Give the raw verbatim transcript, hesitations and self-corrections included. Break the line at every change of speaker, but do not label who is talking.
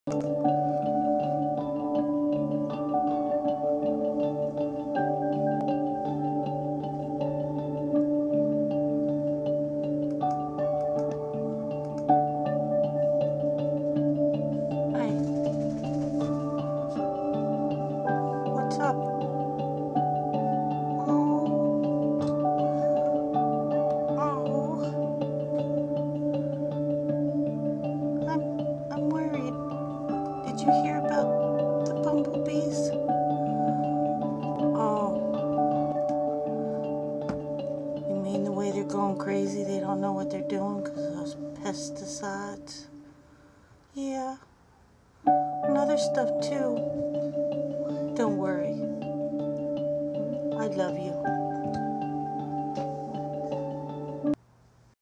Hi. What's up? Oh. Oh. I'm I'm worried. Did you hear about the bumblebees? Oh. You mean the way they're going crazy? They don't know what they're doing because of those pesticides? Yeah. And other stuff too. Don't worry. I love you.